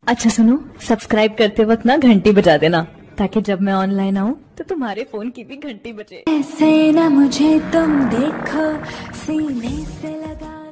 अच्छा सुनो, सब्सक्राइब करते वक्त ना घंटी बजा देना, ताकि जब मैं ऑनलाइन आऊँ तो तुम्हारे फोन की भी घंटी बजे। ऐसे ना मुझे तुम देखो, सीने से लगा